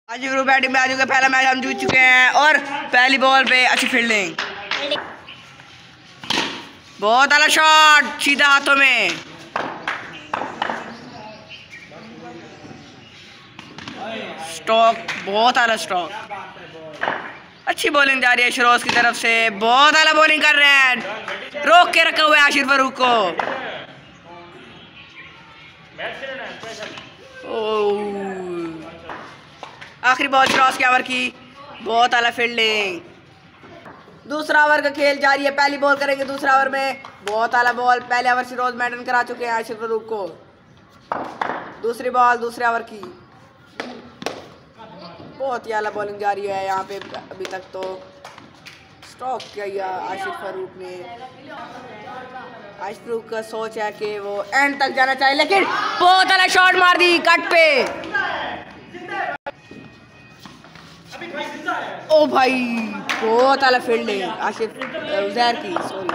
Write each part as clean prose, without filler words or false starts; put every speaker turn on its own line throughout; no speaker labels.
आज group batting में आ चुके, पहला मैच हम जीत चुके हैं और पहली बॉल पे अच्छी फील्डिंग, बहुत आला शॉट सीधा हाथों में। स्ट्रोक, बहुत आला स्ट्रोक, अच्छी बॉलिंग जा रही है शिरोज की तरफ से, बहुत आला बॉलिंग कर रहे हैं, रोक के रखा हुआ है आशिर फरूक को। आखिरी बॉल शिरोज के ओवर की, बहुत आला फील्डिंग। दूसरा ओवर का खेल जारी है, पहली बॉल करेंगे दूसरा ओवर में, बहुत आला बॉल, पहले ओवर शिरोज मेंटेन करा चुके हैं आशिर फरूक को। दूसरी बॉल दूसरे ओवर की, बहुत ही आला बॉलिंग जारी है यहाँ पे। अभी तक तो स्ट्रोक किया आशिर फरूक ने। आशिर फरूक का सोच है कि वो एंड तक जाना चाहिए, लेकिन बहुत आला शॉट मार दी कट पे। ओ भाई, बहुत आला फील्डिंग आशिफ उजैर की, सॉरी।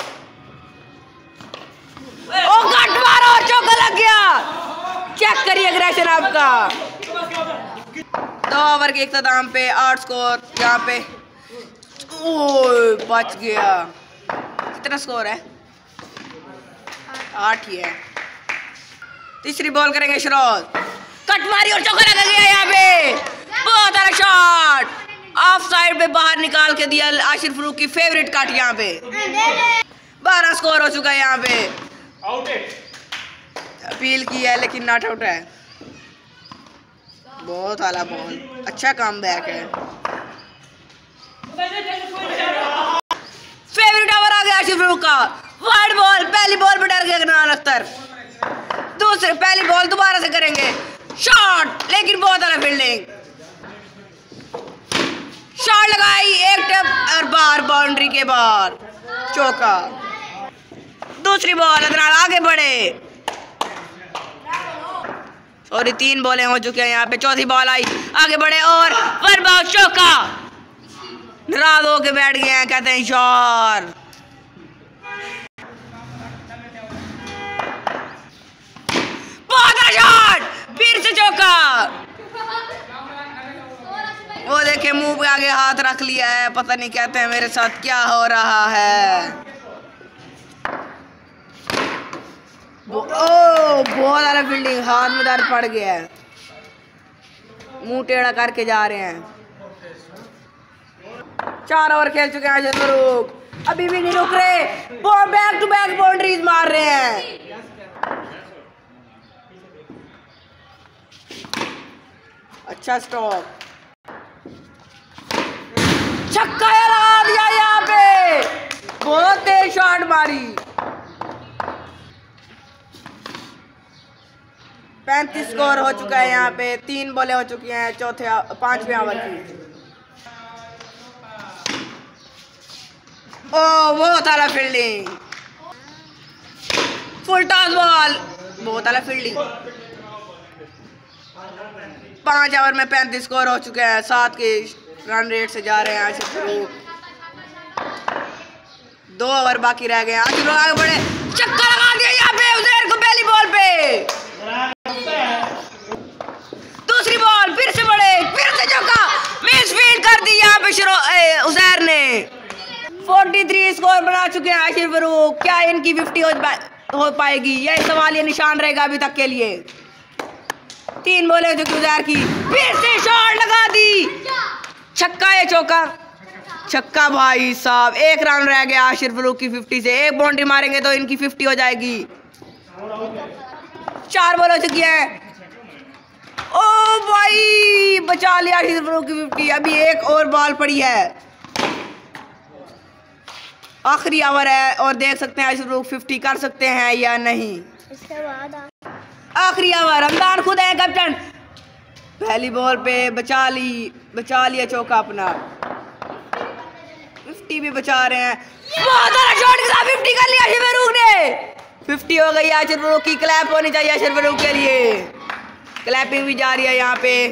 ओ कट मारो, चौका लग गया। चेक करिए एग्रेशन आपका। 2 ओवर के इख्तिताम पे 8 स्कोर यहाँ पे। ओ बच गया। कितना स्कोर है? 8 ही है। तीसरी बॉल करेंगे शिरोज, कट मारी और चौका लग गया यहाँ पे। बहुत सारा शॉट ऑफ साइड पे बाहर निकाल के दिया आशिर फरूक की फेवरेट कट यहाँ पे। 12 स्कोर हो चुका है यहाँ पे। आउट है, अपील की है लेकिन नॉट आउट है। बहुत आला बॉल, अच्छा कम बैक है। फेवरेट ओवर आ गया आशिर फरूक का। वाइड बॉल, पहली बॉल पे डर गया गनान अख्तर। दूसरे पहली बॉल दोबारा से करेंगे, शॉट, लेकिन बहुत आला फील्डिंग। शॉट लगाई, एक टप और बार बाउंड्री के बाहर, चौका। दूसरी बॉल अदनान आगे बढ़े, और 3 बॉलें हो चुके हैं यहाँ पे। चौथी बॉल आई, आगे बढ़े और बर्बाद, चौका। नाराज होके बैठ गए हैं, कहते हैं यार। बहुत शॉट, फिर से चौका। वो देखे मुंह पे आगे हाथ रख लिया है, पता नहीं कहते हैं मेरे साथ क्या हो रहा है। ओ बहुत सारा फील्डिंग, हाथ में दर्द पड़ गया है, मुंह टेढ़ा करके जा रहे हैं। 4 ओवर खेल चुके हैं आशिर फरूक, अभी भी नहीं रुक रहे, बैक टू बैक बाउंड्रीज मार रहे हैं। अच्छा स्ट्रोक, छक्का लगा दिया यहाँ पे, बहुत तेज शॉट मारी। 35 स्कोर हो चुका है यहाँ पे। 3 बॉलें हो चुकी हैं 5वें ओवर की। ओ बहुत आला फील्डिंग, फुल टॉस बॉल, बहुत आला फील्डिंग। 5 ओवर में 35 स्कोर हो चुके हैं, 7 के रन रेट से जा रहे हैं आशिर फरूक। 2 ओवर बाकी रह गए हैं, आशिर फरूक आगे बढ़े, चक्का लगा दिया यहाँ पे उजैर को पहली बॉल पे। दूसरी बॉल फिर से बढ़े, फिर से चौका, मिस फील्ड कर दी यहाँ पे उजैर ने। 43 स्कोर बना चुके हैं आशिर फरूक। क्या इनकी 50 हो पाएगी? यह सवाल, ये निशान रहेगा अभी तक के लिए। 3 बॉलें हो चुकी उजैर की, फिर से शॉट लगा दी, छक्का है, चौका, छक्का भाई साहब। 1 रन रह गया आशिर फरूक की 50 से, 1 बाउंड्री मारेंगे तो इनकी 50 हो जाएगी। 4 बॉल हो चुकी है। ओ भाई, बचा लिया आशिर फरूक की 50। अभी 1 और बॉल पड़ी है, आखिरी ओवर है और देख सकते हैं आशिर फरूक 50 कर सकते हैं या नहीं। इसके बाद आखिरी ओवर, रमजान खुद है कैप्टन। पहली बॉल पे बचा लिया चौका अपना, 50 भी बचा रहे हैं। बहुत सारा शॉट के साथ 50 कर लिया आशिर फरूक ने। 50 हो गई आशिर फरूक की, क्लैप होनी चाहिए आशिर फरूक के लिए। क्लैपिंग भी जा रही है यहाँ पे।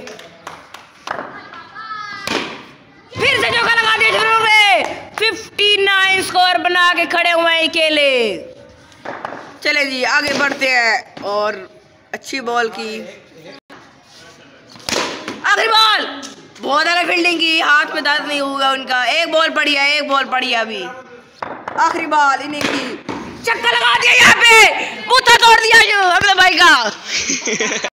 फिर से चौका लगा दिया आशिर फरूक ने, 59 स्कोर बना के खड़े हुए हैं अकेले। चले जी आगे बढ़ते हैं, और अच्छी बॉल की आखिरी बॉल, बहुत ज्यादा फील्डिंग की, हाथ में दर्द नहीं हुआ उनका। एक बॉल पड़ी है, एक बॉल पड़ी है अभी। आखिरी बॉल इनिंग की, चक्का लगा दिया यहाँ पे, बूथा तोड़ दिया अपने भाई का।